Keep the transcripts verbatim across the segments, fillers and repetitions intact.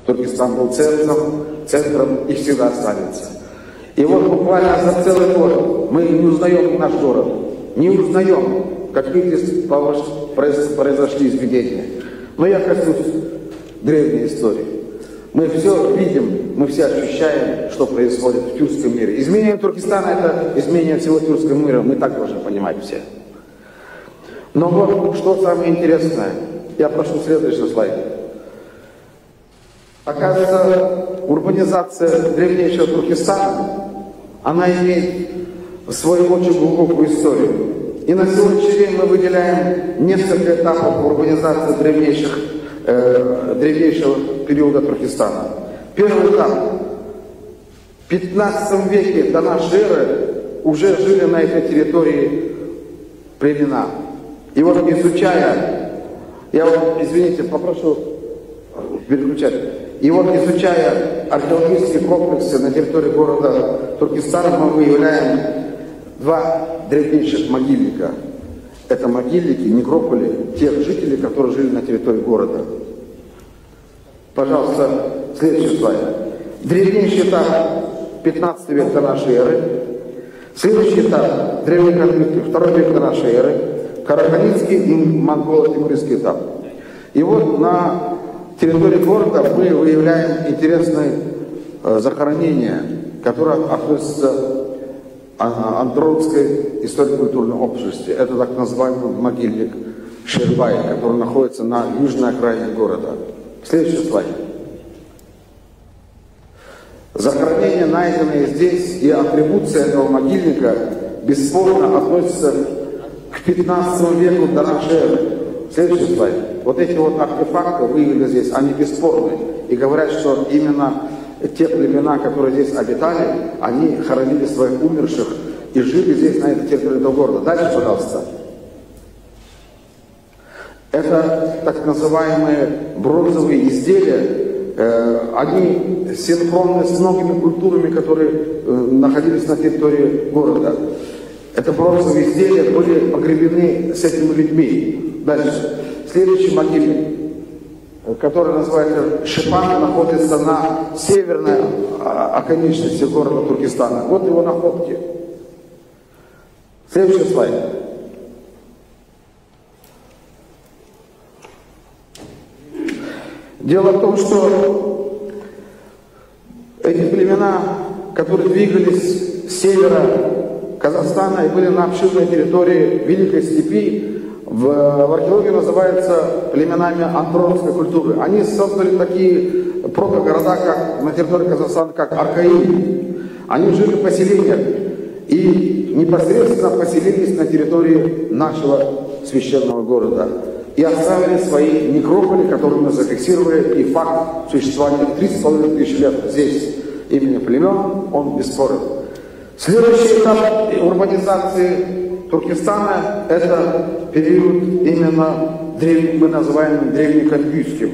Туркестан был центром, центром и всегда останется. И вот буквально за целый год мы не узнаем наш город, не узнаем, какие здесь произошли изменения. Но я коснусь древней истории. Мы все видим, мы все ощущаем, что происходит в тюркском мире. Изменение Туркестана — это изменение всего тюркского мира, мы так должны понимать все. Но вот что самое интересное, я прошу следующий слайд. Оказывается, урбанизация древнейшего Туркестана, она имеет свою очень глубокую историю. И на сегодняшний день мы выделяем несколько этапов урбанизации древнейших, э, древнейшего периода Туркестана. Первый этап. В пятнадцатом веке до нашей эры уже жили на этой территории племена. И вот изучая, я вот, извините, попрошу переключать. И вот изучая археологические комплексы на территории города Туркестана, мы выявляем два древнейших могильника. Это могильники, некрополи тех жителей, которые жили на территории города. Пожалуйста, следующий слайд. Древнейший этап пятнадцатый век до нашей эры. Следующий этап древнеконфликтный второй век до нашей эры. Караханинский и монголо-тимурский этап. И вот на территории города мы выявляем интересные э, захоронения, которые относятся к андронской историко-культурной общности. Это так называемый могильник Шербай, который находится на южной окраине города. Следующий слайд. Захоронения, найденные здесь, и атрибуция этого могильника бесспорно относятся к пятнадцатому веку до нашей эры. Следующий слайд. Вот эти вот артефакты выявлены здесь, они бесспорны. И говорят, что именно те племена, которые здесь обитали, они хоронили своих умерших и жили здесь, на этой территории этого города. Дальше, пожалуйста. Это так называемые бронзовые изделия. Они синхронны с многими культурами, которые находились на территории города. Это бронзовые изделия были погребены с этими людьми. Дальше. Следующий могильник, который называется Шипан, находится на северной оконечности города Туркестана. Вот его находки. Следующий слайд. Дело в том, что эти племена, которые двигались с севера Казахстана и были на обширной территории Великой Степи, в, в археологии называются племенами андронской культуры. Они создали такие протогорода, как на территории Казахстана, как Аркаи. Они жили в поселениях и непосредственно поселились на территории нашего священного города. И оставили свои некрополи, которые мы зафиксировали, и факт существования три с половиной тысячи лет здесь имени племен, он бесспорен. Следующий этап урбанизации Туркестана – это период именно, древ... мы называем древнеконфуцийским.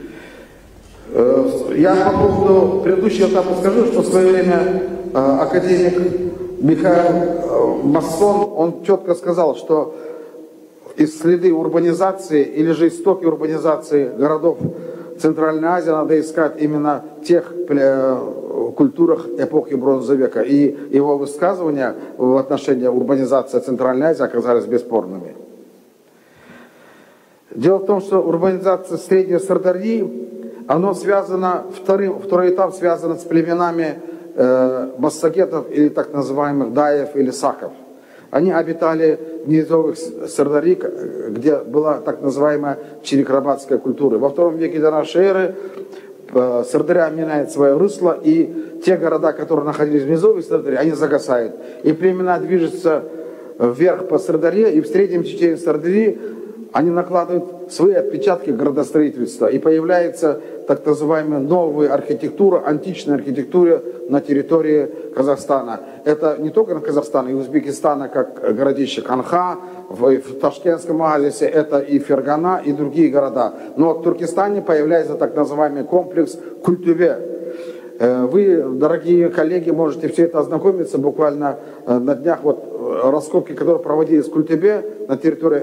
Я по поводу предыдущего этапа скажу, что в свое время академик Михаил Массон, он четко сказал, что из следы урбанизации или же истоки урбанизации городов Центральной Азии надо искать именно в тех культурах эпохи Бронзового века. И его высказывания в отношении урбанизации Центральной Азии оказались бесспорными. Дело в том, что урбанизация Средней Сырдарьи, оно связано, второй, второй этап связан с племенами э, массагетов или так называемых даев или саков. Они обитали в низовых Сырдарьи, где была так называемая черекрабатская культура. Во втором веке до нашей эры Сырдарья меняет свое русло, и те города, которые находились в низовой Сырдарьи, они загасают. И племена движутся вверх по Сырдарье, и в среднем течении Сырдарьи они накладывают свои отпечатки градостроительства. И появляется так называемая новая архитектура, античная архитектура на территории Казахстана. Это не только на Казахстан, и Узбекистана, как городище Канха, в, в Ташкентском адресе это и Фергана, и другие города. Но в Туркестане появляется так называемый комплекс Культубе. Вы, дорогие коллеги, можете все это ознакомиться буквально на днях. Вот раскопки, которые проводились в Культубе на территории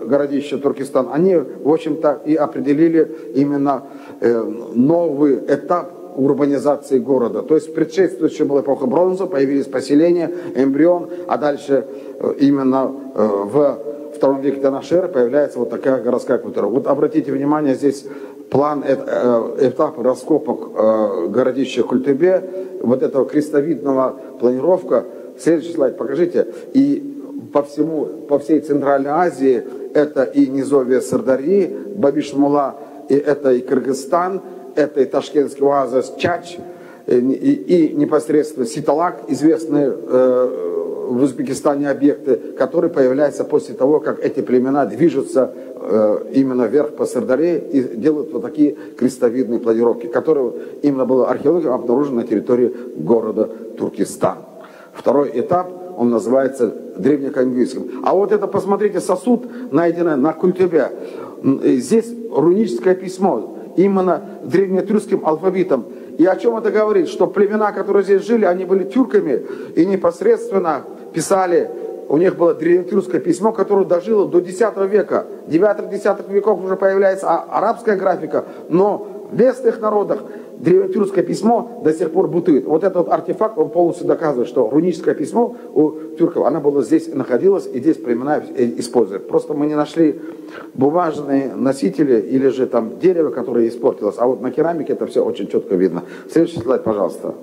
городище Туркестан, они, в общем-то, и определили именно э, новый этап урбанизации города. То есть предшествующая была эпоха бронзы, появились поселения, эмбрион, а дальше э, именно э, в втором веке до нашей эры появляется вот такая городская культура. Вот обратите внимание, здесь план, э, э, этап раскопок э, городища Культебе, вот этого крестовидного планировка. Следующий слайд покажите. И по всему, по всей Центральной Азии это и низовье Сырдарьи, Бабиш-Мула, и это и Кыргызстан, это и Ташкентский оазис Чач, и, и, и непосредственно Ситалак, известные э, в Узбекистане объекты, которые появляются после того, как эти племена движутся э, именно вверх по Сырдарье и делают вот такие крестовидные планировки, которые именно было археологией обнаружено на территории города Туркестан. Второй этап, он называется древнеконгуйским. А вот это, посмотрите, сосуд, найденный на Культебе. Здесь руническое письмо, именно древнетюркским алфавитом. И о чем это говорит? Что племена, которые здесь жили, они были тюрками и непосредственно писали, у них было древнетюркское письмо, которое дожило до десятого века. девятый-десятый веков уже появляется арабская графика, но в местных народах древнетюркское письмо до сих пор бытует. Вот этот вот артефакт, он полностью доказывает, что руническое письмо у тюрков, оно было здесь находилось, и здесь племена используют. Просто мы не нашли бумажные носители или же там дерево, которое испортилось. А вот на керамике это все очень четко видно. Следующий слайд, пожалуйста.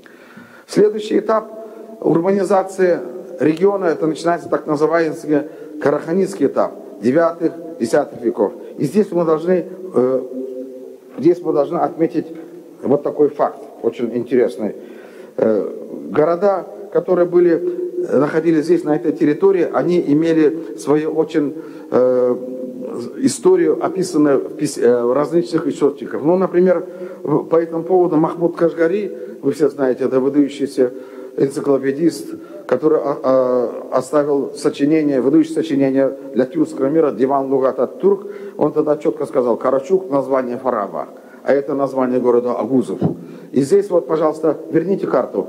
Следующий этап урбанизации региона, это начинается так называемый караханитский этап, девятый-десятый веков. И здесь мы должны, э, здесь мы должны отметить вот такой факт, очень интересный. Э, города, которые были, находились здесь, на этой территории, они имели свою очень э, историю, описанную в, пис... в различных источниках. Ну, например, по этому поводу Махмуд Кашгари, вы все знаете, это выдающийся энциклопедист, который оставил сочинение, выдающее сочинение для тюркского мира Диван Лугат ат-Турк. Он тогда четко сказал: Карачук — название Фараба, а это название города Агузов. И здесь вот, пожалуйста, верните карту.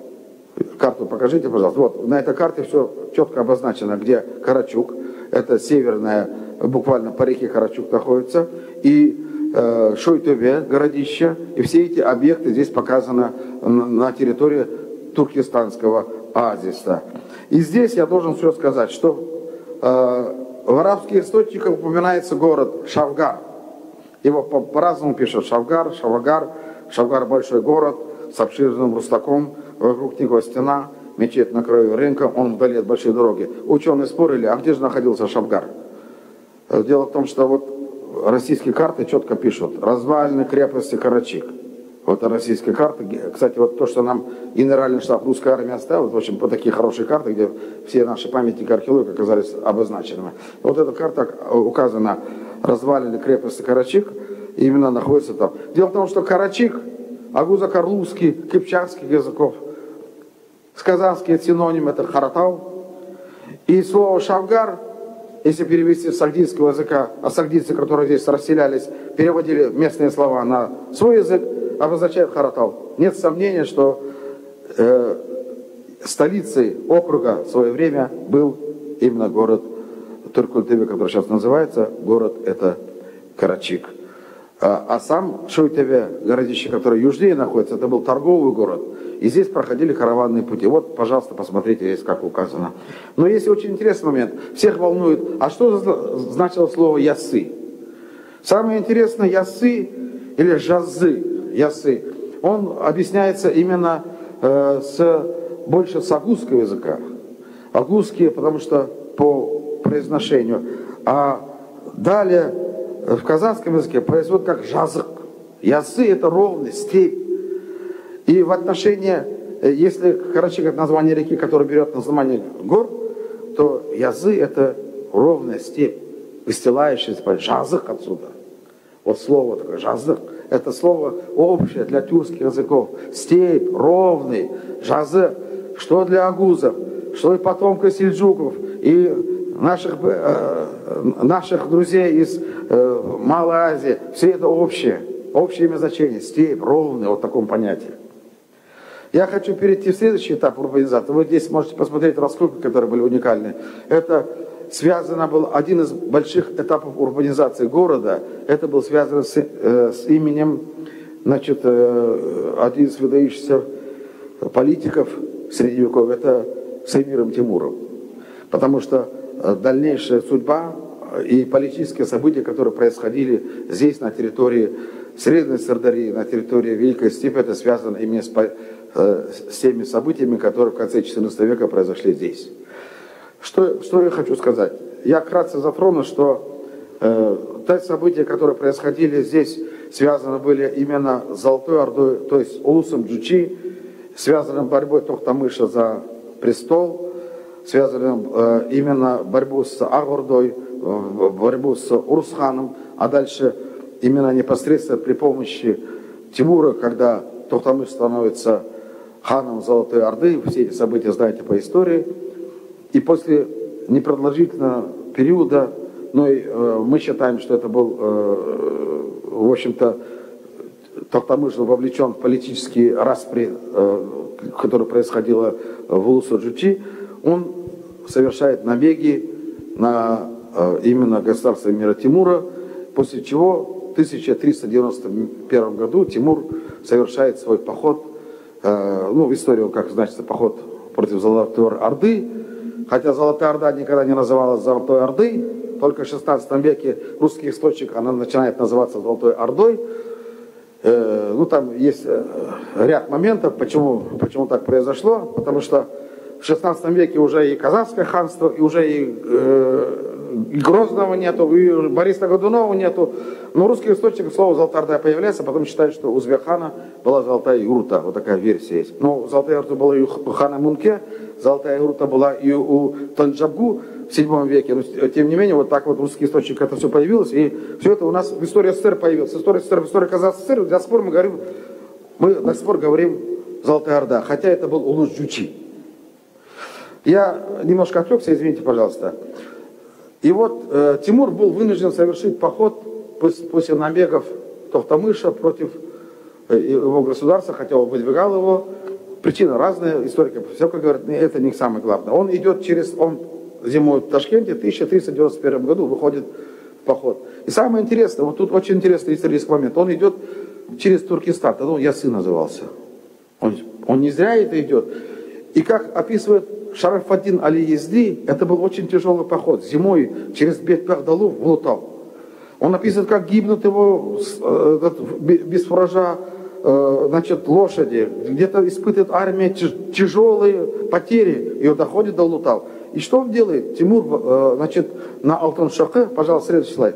Карту покажите, пожалуйста. Вот на этой карте все четко обозначено, где Карачук. Это северная, буквально по реке Карачук находится. И э, Шойтебе, городище. И все эти объекты здесь показаны на, на территории туркестанского оазиса. И здесь я должен все сказать, что э, в арабских источниках упоминается город Шавгар. Его по- по-разному пишут: Шавгар, Шавагар. Шавгар — большой город с обширным рустаком, вокруг него стена, мечеть на краю рынка, он вдали от большой дороги. Ученые спорили, а где же находился Шавгар? Дело в том, что вот российские карты четко пишут: развалины крепости Карачик. Вот российская карта. Кстати, вот то, что нам генеральный штаб русской армии оставил, в общем, вот такие хорошие карты, где все наши памятники археологии оказались обозначенными. Вот эта карта указана: развалины крепости Карачик, именно находится там. Дело в том, что Карачик, агузо-карлузский, кыпчакских языков, сказанский синоним — это Харатау. И слово Шавгар, если перевести с сагдийского языка, а сагдийцы, которые здесь расселялись, переводили местные слова на свой язык, обозначает Харатау. Нет сомнения, что э, столицей округа в свое время был именно город Турк-Культебе, который сейчас называется, город это Карачик. А, а сам Шойтебе, городище, которое южнее находится, это был торговый город. И здесь проходили караванные пути. Вот, пожалуйста, посмотрите, здесь как указано. Но есть очень интересный момент. Всех волнует, а что значило слово «ясы»? Самое интересное, «ясы» или «жазы», «ясы», он объясняется именно э, с, больше с агузского языка. Агузские, потому что по произношению. А далее в казахском языке происходит как «жазык». «Ясы» — это ровный, степь. И в отношении, если Карачик — это название реки, которая берет название гор, то Язы — это ровная степь, выстилающаяся, жазык отсюда. Вот слово такое, жазык, это слово общее для тюркских языков. Степь, ровный, жазык, что для агузов, что и потомка сельджуков, и наших, э, наших друзей из э, Малой Азии. Все это общее, общее имя значение, степь, ровный, вот в таком понятии. Я хочу перейти в следующий этап урбанизации. Вы здесь можете посмотреть раскопки, которые были уникальны. Это связано был один из больших этапов урбанизации города. Это был связан с, э, с именем, значит, э, один из выдающихся политиков Средневековья, это с эмиром Тимуром. Потому что дальнейшая судьба и политические события, которые происходили здесь, на территории Средней Сырдарьи, на территории Великой Степи, это связано именно с, с теми событиями, которые в конце четырнадцатого века произошли здесь. Что, что я хочу сказать? Я вкратце затрону, что э, те события, которые происходили здесь, связаны были именно с Золотой Ордой, то есть улусом Джучи, связаны борьбой Тохтамыша за престол, связаны э, именно борьбу с Аг-Ордой, э, борьбу с Урус-ханом, а дальше именно непосредственно при помощи Тимура, когда Тохтамыш становится ханом Золотой Орды, все эти события знаете по истории, и после непродолжительного периода, но и, э, мы считаем, что это был, э, в общем-то, Тохтамыш вовлечен в политические распри, э, которые происходило в Улус-Джучи, он совершает набеги на э, именно государство эмира Тимура, после чего в тысяча триста девяносто первом году Тимур совершает свой поход, э, ну в истории, как значится, поход против Золотой Орды, хотя Золотая Орда никогда не называлась Золотой Ордой, только в шестнадцатом веке русский источник она начинает называться Золотой Ордой. Э, ну там есть э, ряд моментов, почему, почему так произошло, потому что в шестнадцатом веке уже и Казанское ханство, и уже и, э, и Грозного нету, и Бориса Годунова нету. Но русский источник слово Золотая Орда появляется, потом считают, что у Узбекхана была Золотая Юрта. Вот такая версия есть. Но Золотая Юрта была и у хана Мунке, Золотая Юрта была и у Танджабгу в седьмом веке. Но тем не менее, вот так вот русский источник это все появилось. И все это у нас в истории СССР появилось. В истории СССР, в истории Казахской ССР, до сих пор мы говорим, мы до сих пор говорим Золотая Орда, хотя это был улус Джучи. Я немножко отвлекся, извините, пожалуйста. И вот э, Тимур был вынужден совершить поход после, после набегов Тохтамыша против э, его государства, хотя он выдвигал его. Причины разные, историки все как говорят, это не самое главное. Он идет через, он зимой в Ташкенте в тысяча триста девяносто первом году выходит в поход. И самое интересное, вот тут очень интересный исторический момент, он идет через Туркестан, тогда он Ясы назывался. Он, он не зря это идет. И как описывает Шараф-ад-Дин Али-Езди, это был очень тяжелый поход. Зимой через Бет-Пехдалу в Лутал. Он описывает, как гибнут его э, без фуража э, значит, лошади. Где-то испытывает армия тяжелые потери. И он доходит до Лутал. И что он делает? Тимур э, значит, на Алтын-Шахы, пожалуйста, следующий слайд.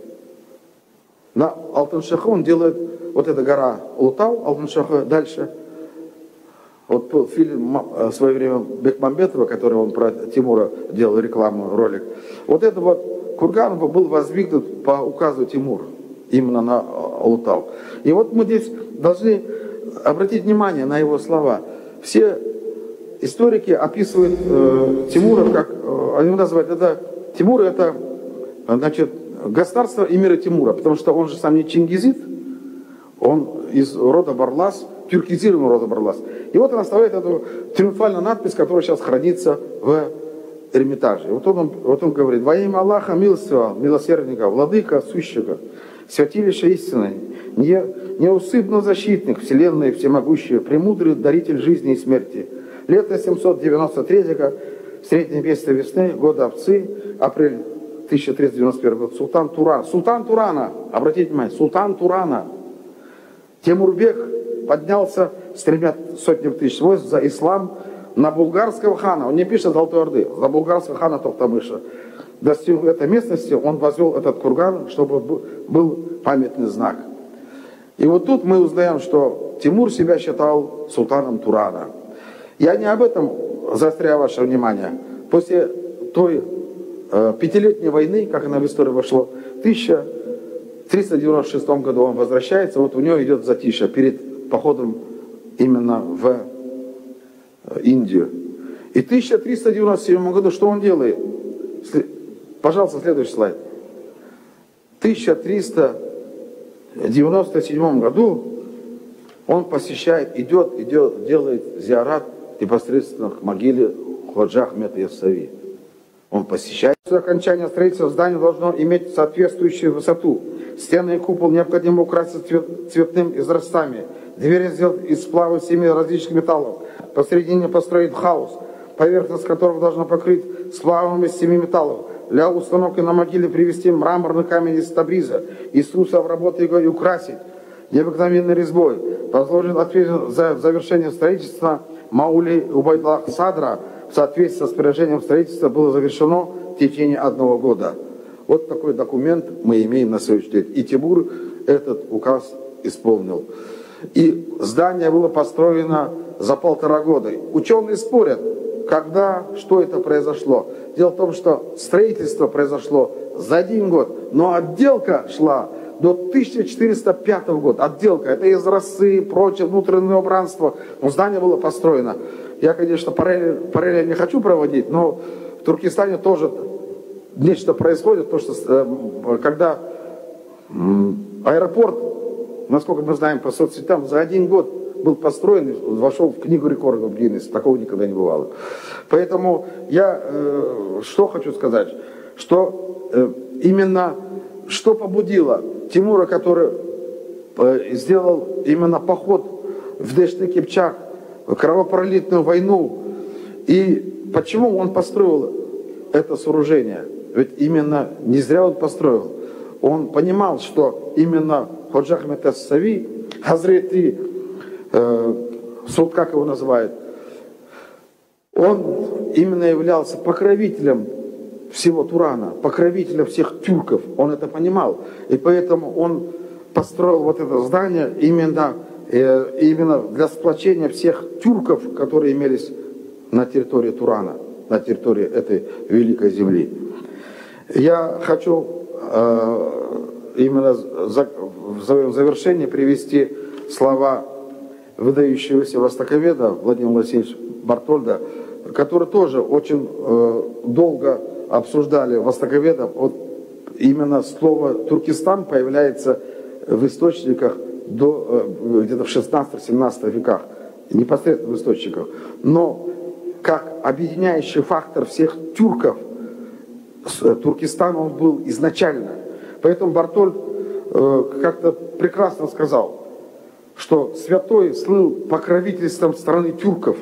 На Алтын-Шахы он делает, вот эта гора Лутал, Алтын-Шахы, дальше. Вот был фильм в свое время Бекмамбетова, который он про Тимура делал рекламу, ролик. Вот этот вот курган был воздвигнут по указу Тимура, именно на Лутал. И вот мы здесь должны обратить внимание на его слова. Все историки описывают э, Тимура как, э, они называют это, Тимур это, значит, государство эмира Тимура, потому что он же сам не чингизид, он из рода Барлас, тюркизированного рода Барлас. И вот он оставляет эту триумфальную надпись, которая сейчас хранится в Эрмитаже. Вот он, вот он говорит: во имя Аллаха милостивого, милосердника, владыка сущего, святилище истины, не, неусыпный защитник вселенной всемогущий, премудрый даритель жизни и смерти. Лето семьсот девяносто третьего, среднее месяце весны, года овцы, апрель тысяча триста девяносто первого год, султан Туран. Султан Турана, обратите внимание, султан Турана. Темурбек поднялся с тремя сотнями тысяч войск за ислам на булгарского хана. Он не пишет Золотой Орды, за булгарского хана Тохтамыша. Достиг этой местности, он возвел этот курган, чтобы был памятный знак. И вот тут мы узнаем, что Тимур себя считал султаном Турана. Я не об этом заостряю ваше внимание. После той э, пятилетней войны, как она в историю вошла, в тысяча триста девяносто шестом году он возвращается, вот у него идет затишье перед походом именно в Индию. И в тысяча триста девяносто седьмом году что он делает? Пожалуйста, следующий слайд. В тысяча триста девяносто седьмом году он посещает, идет, идет, делает зиарат непосредственно к могиле Ходжа Ахмеда Яссави. он посещает. После окончания строительства здание должно иметь соответствующую высоту. Стены и купол необходимо украсить цвет, цветным изразцами. Двери сделать из сплава семи различных металлов. Посередине построить хаус, поверхность которого должна покрыть сплавом из семи металлов. Для установки на могиле привезти мраморный камень из Табриза, из Суса обработать его и украсить необыкновенной резьбой. Возложен ответственность за завершение строительства Маули Убайдлах Садра в соответствии с распоряжением строительства было завершено в течение одного года. Вот такой документ мы имеем на сегодняшний день. И Тимур этот указ исполнил. И здание было построено за полтора года. Ученые спорят, когда, что это произошло. Дело в том, что строительство произошло за один год, но отделка шла до тысяча четыреста пятого года. Отделка, это изразцы, прочее, внутреннее убранство. Но здание было построено. Я, конечно, параллель, параллель не хочу проводить, но в Туркестане тоже нечто происходит, потому что когда аэропорт, насколько мы знаем по соцсетям, за один год был построен, вошел в книгу рекордов Гиннесса. Такого никогда не бывало. Поэтому я э, что хочу сказать, что э, именно что побудило Тимура, который э, сделал именно поход в Дешты-Кипчак, кровопролитную войну, и почему он построил это сооружение? Ведь именно не зря он построил. Он понимал, что именно Ходжа Ахмед ас-Сави, Хазрети, э, суд, как его называют, он именно являлся покровителем всего Турана, покровителем всех тюрков. Он это понимал. И поэтому он построил вот это здание именно, э, именно для сплочения всех тюрков, которые имелись на территории Турана, на территории этой великой земли. Я хочу э, именно за, в завершение привести слова выдающегося востоковеда Владимира Васильевича Бартольда, который тоже очень э, долго обсуждали востоковедов. Вот именно слово Туркестан появляется в источниках до, э, где-то в шестнадцатом-семнадцатом веках, непосредственно в источниках. Но как объединяющий фактор всех тюрков, Туркестан он был изначально. Поэтому Бартольд э, как-то прекрасно сказал, что святой слыл покровительством страны тюрков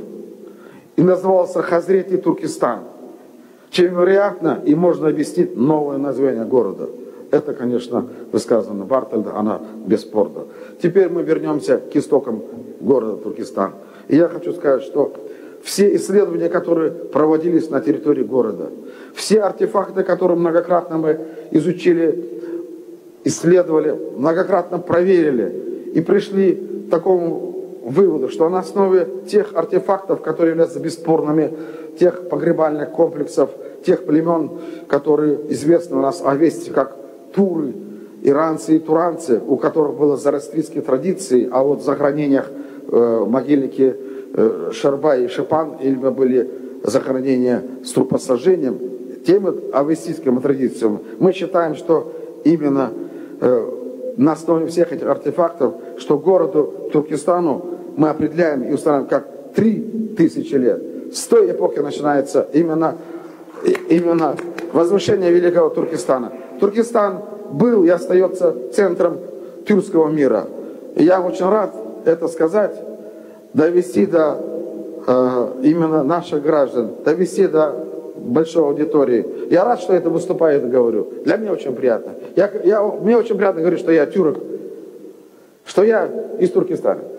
и назывался Хазрети Туркестан. Чем вероятно и можно объяснить новое название города. Это, конечно, высказано Бартольда, она бесспорна. Теперь мы вернемся к истокам города Туркестан. И я хочу сказать, что все исследования, которые проводились на территории города, все артефакты, которые многократно мы изучили, исследовали, многократно проверили и пришли к такому выводу, что на основе тех артефактов, которые являются бесспорными, тех погребальных комплексов, тех племен, которые известны у нас о вести как туры, иранцы и туранцы, у которых было зороастрийские традиции, а вот в захоронениях э, могильники э, Шарба и Шипан или были захоронения с трупосожжением, тем авестийским традициям. Мы считаем, что именно э, на основе всех этих артефактов, что городу Туркестану мы определяем и устанавливаем как три тысячи лет. С той эпохи начинается именно, именно возвышение великого Туркестана. Туркестан был и остается центром тюркского мира. И я очень рад это сказать, довести до э, именно наших граждан, довести до большой аудитории. Я рад, что это выступаю, это говорю. Для меня очень приятно. Я, я, мне очень приятно говорить, что я тюрок, что я из Туркестана.